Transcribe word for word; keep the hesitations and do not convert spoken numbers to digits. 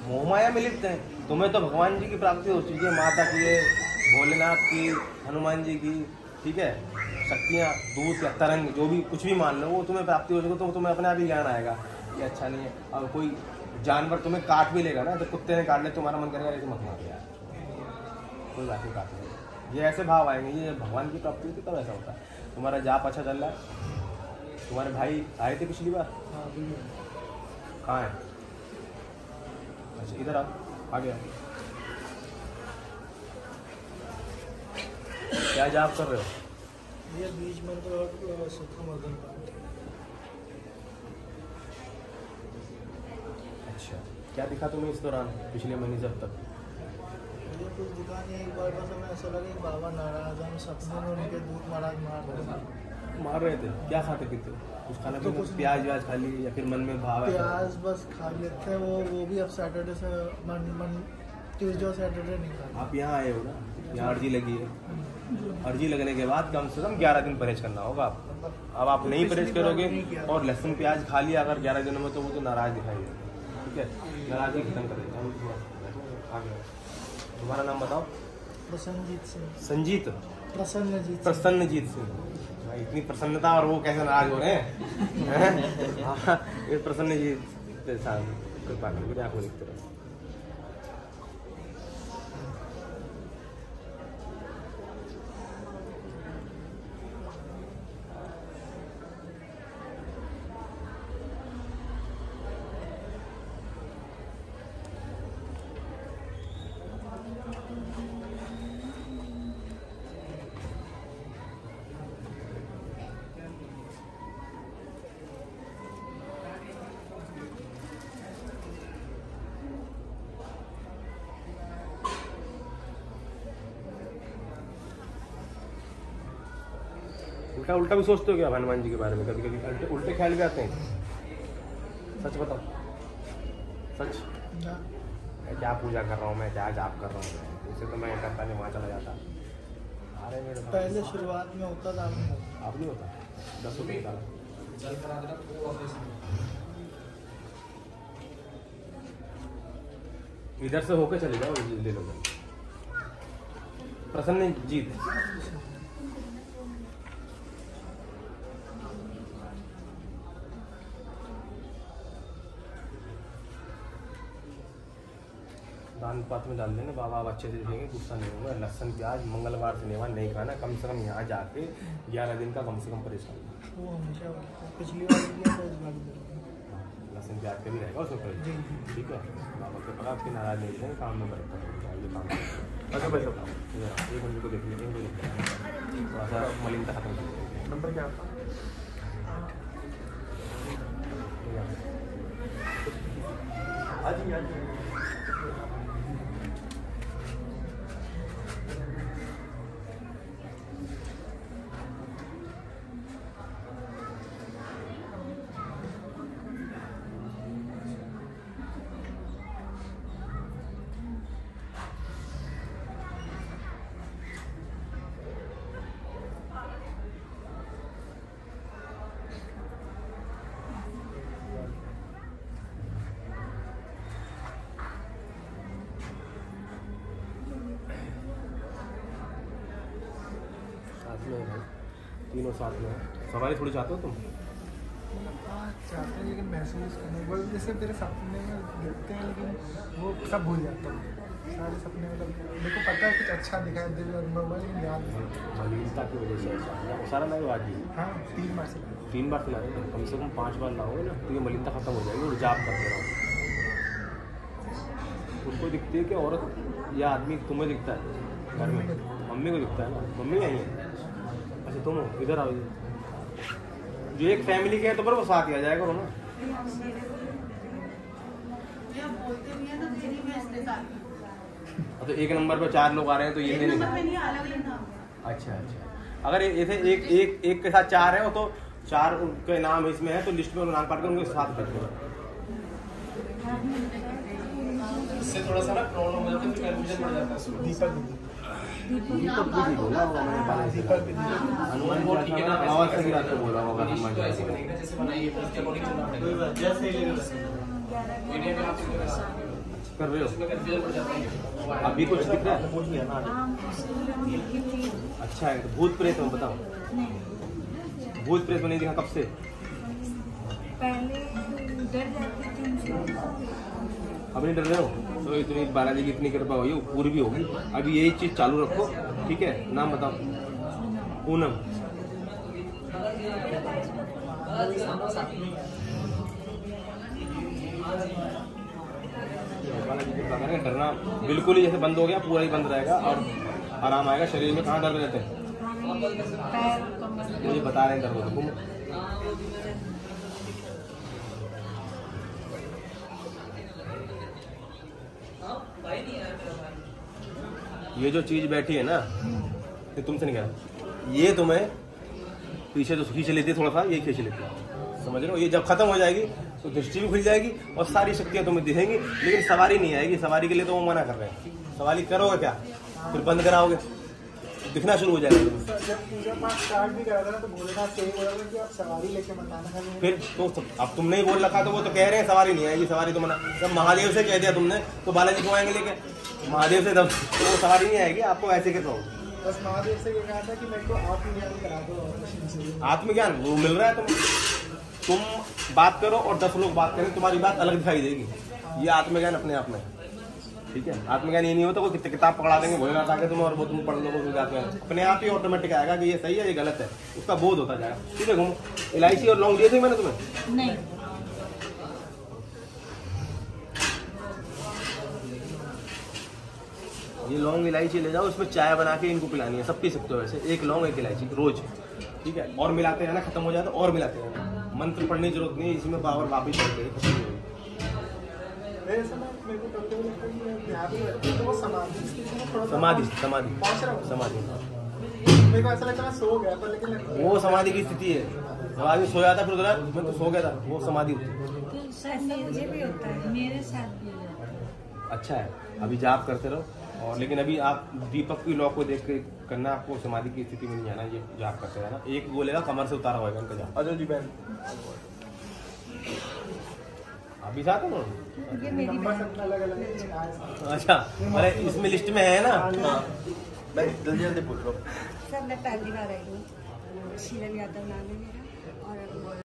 मोह माया में लिप्त हैं। तुम्हें तो भगवान जी की प्राप्ति हो चुकी है, माता की है, भोलेनाथ की, हनुमान जी की, ठीक है, शक्तियाँ, दूत या तरंग, जो भी कुछ भी मान लो, वो तुम्हें प्राप्ति हो चुकी, तो तुम्हें अपने आप ही ज्ञान आएगा कि अच्छा नहीं है। और कोई जानवर तुम्हें काट भी लेगा ना, तो कुत्ते ने काट ले, तुम्हारा मन करेगा लेकिन मत मारो यार, कोई बात नहीं, काट ले। ये ऐसे भाव आएंगे, ये भगवान की प्राप्ति होती तब ऐसा होता है। तुम्हारा जाप अच्छा चल रहा है, तुम्हारे भाई आए थे पिछली बार, कहाँ है? अच्छा इधर आओ, आ गया। क्या जाप कर रहे हो? ये बीज मंत्र और सूत्रमर्दन पाठ। अच्छा, क्या दिखा तुम्हें इस दौरान पिछले महीने जब तक? मुझे कुछ दिखा नहीं, एक बार बस हमें ऐसा लगा कि बाबा नारायण हम सपने में उनके दूध महाराज मार रहे मार रहे थे? क्या खाते पीते? कुछ खाना तो कुछ प्याज व्याज खा ली या फिर मन में भाव? प्याज बस खा लेते हैं, वो वो भी अब सैटरडे से मन मन ट्यूजडे और सैटरडे नहीं खा। आप यहाँ आए हो ना, यहाँ अर्जी लगी है, अर्जी लगने के बाद कम से कम ग्यारह दिन परहेज करना होगा आप। अब आप नहीं परहेज करोगे और लहसुन प्याज खा लिया अगर ग्यारह दिनों में, तो वो तो नाराज दिखाई देगा, ठीक है, नाराजगी खत्म कर देगा। तुम्हारा नाम बताओ? प्रसन्नजीत सिंह। संजीत? प्रसन्नजीत प्रसन्नजीत सिंह। भाई इतनी प्रसन्नता और वो कैसे नाराज हो रहे हैं? ये प्रसन्नजीत के साथ कृपा करके आंखों लिखते रहो। उल्टा उल्टा भी सोचते हो क्या हनुमान जी के बारे में? कभी कभी उल्टे उल्टे ख्याल भी आते हैं? सच बताओ, सच। क्या पूजा कर रहा हूँ मैं, क्या जाप कर रहा हूँ, इससे तो मैं करता नहीं, वहाँ चला जाता। अरे मेरे पहले शुरुआत में होता था, आप नहीं होता? दस रुपये निकाला इधर से होके चले जाओ, ले लो। प्रसन्नजीत, दान पात्र में डाल देना, बाबा आप अच्छे से देखेंगे, गुस्सा नहीं होगा। लहसुन प्याज मंगलवार से नेवा नहीं खाना, कम से कम यहाँ जाके ग्यारह दिन का कम से कम परेशान। वो हमेशा पिछली बार किया था, इस बार लहसुन प्याज का भी रहेगा उसमें परेशान, ठीक है। बाबा के पता आपकी नाराज नहीं रहेंगे, काम में बरकत है, ये काम अच्छा पैसा एक बंदे को देख लीजिए, थोड़ा सा मलिनता खत्म कर दीजिए। नंबर क्या आपका? आज ही आज तीनों साथ में सवारी थोड़ी चाहते हो तुम? चाहते हैं लेकिन महसूस करने वो जैसे मेरे सपने में देखते हैं, लेकिन वो सब भूल जाता हूँ सारे सपने। मतलब मेरे को पता है कुछ अच्छा दिखाई दे रहा, लेकिन याद नहीं। मलिनता की वजह से ऐसा सारा नहीं बात जी। हाँ तीन बार से तीन बार खिला रहे, कम से कम पाँच बार लाओगे ना, तो ये मलिनता खत्म हो जाएगी। और जाप करते रहो। उनको दिखती है कि औरत या आदमी तुम्हें दिखता है घर में? मम्मी को दिखता है ना, मम्मी नहीं है। अच्छा तुम इधर आओ, जो एक फैमिली के हैं तो पर वो साथ ही आ जाएगा करो ना। तो एक नंबर पर चार लोग आ रहे हैं तो ये नहीं, नहीं अच्छा अच्छा। अगर ये थे एक एक एक के साथ चार है तो चार उनके नाम इसमें है, तो लिस्ट में नाम काट कर उनके साथ कर दो। इससे थोड़ा सा ना प्रॉब्लम हो जाता है, फिर कंफ्यूजन बढ़ जाता है। दीपक दीपक भी बोला होगा मैंने, दीपक हनुमान वो ठीक है ना, आवाज से गिरा के बोला होगा हनुमान तो ऐसे बनेगी ना जैसे बनाई है, उसके अकॉर्डिंग चलना पड़ेगा। जैसे कोई नहीं, अगर आप कर रहे हो? इसमें कंफ्यूजन हो जाता है। अभी कुछ दिख रहा है? अच्छा है। तो भूत प्रेत में बताओ, भूत प्रेत में नहीं दिखा कब से? पहले डर जाती थी उनसे। अब नहीं डर रहे हो? तो इतनी बालाजी की इतनी कृपा हुई, वो पूरी भी होगी। अभी यही चीज चालू रखो, ठीक है? नाम बताओ। पूनम। बालाजी की कृपा करें, डरना बिल्कुल ही जैसे बंद हो गया, पूरा ही बंद रहेगा और आराम आएगा शरीर में। कहाँ दर्द रहते हैं? पैर कमर। मुझे बता रहे हैं दर्द होते हैं। ये जो चीज बैठी है ना, ये तुमसे नहीं कह रहा, ये तुम्हें पीछे तो खींच लेती है थोड़ा सा, ये खींच लेती है, समझ रहे हो? ये जब खत्म हो जाएगी तो दृष्टि भी खुल जाएगी और सारी शक्तियां तुम्हें दिखेंगी, लेकिन सवारी नहीं आएगी। सवारी के लिए तो वो मना कर रहे हैं। सवारी करोगे क्या? फिर बंद कराओगे, दिखना शुरू हो जाएगा। जब पूजा पाठ स्टार्ट भी करा था ना तो भोलेनाथ से ही बोला था कि आप सवारी लेके मत आना खाली। फिर तो अब तुमने ही बोल रखा, तो वो तो कह रहे हैं सवारी नहीं आएगी, सवारी तो मना। जब महादेव से कह दिया तुमने तो बालाजी क्यों आएंगे लेके? महादेव से तब तो वो सवारी नहीं आएगी, आपको ऐसे के कहो। बस महादेव से ये कहा था कि मेरे को आत्मज्ञान करा दो और कुछ नहीं चाहिए। आत्मज्ञान वो मिल रहा है तुम्हें। तुम बात करो और दस लोग बात करें, तुम्हारी बात अलग दिखाई देगी। ये आत्मज्ञान अपने आप में, ठीक है? आत्मज्ञान ये नहीं होता कोई किताब पकड़ा देंगे भोलेनाथ आके तुम्हें और वो तुम पढ़ लो, जाते हैं अपने आप ही ऑटोमेटिक आएगा कि ये सही है ये गलत है, उसका बोध होता जाएगा। ठीक है? घूमो। इलायची और लौंग दिए थे मैंने तुम्हें? नहीं। ये लौंग इलायची ले जाओ, उसमें चाय बना के इनको पिलानी है। सब पी सकते हो वैसे, एक लौंग एक इलायची रोज, ठीक है? और मिलाते रहना, खत्म हो जाए तो और मिलाते रहना। मंत्र पढ़ने की जरूरत नहीं है, इसमें पावर वापिस चल गई, खत्म हो गई। मेरे समय मेरे को कभी कभी लगता है कि मैं ध्यान नहीं रखती, तो वो समाधि स्थिति में थोड़ा सा समाधि समाधि पहुंच रहा हूँ। समाधि मेरे को ऐसा लगता है मैं सो गया था, लेकिन वो समाधि की स्थिति है। जब आदमी सोया था फिर उधर मैं तो सो गया था, वो समाधि होती है। ऐसा मुझे भी होता है, मेरे साथ भी होता है। अच्छा है, अभी जाप करते रहो। और लेकिन अभी आप दीपक की लॉ को देख के करना, आपको समाधि की स्थिति में नहीं जाना, ये जाप करते रहना। एक बोलेगा कमर से उतारा होगा इनका जाप। अजय जी बहन अभी साथ है ना? ये मेरी नंबर बहन। सब अलग अलग है। अच्छा, अरे इसमें लिस्ट में है ना? मैं जल्दी जल्दी पूछ लो। सर मैं पहली बार आई हूँ। शीलम यादव नाम है मेरा। और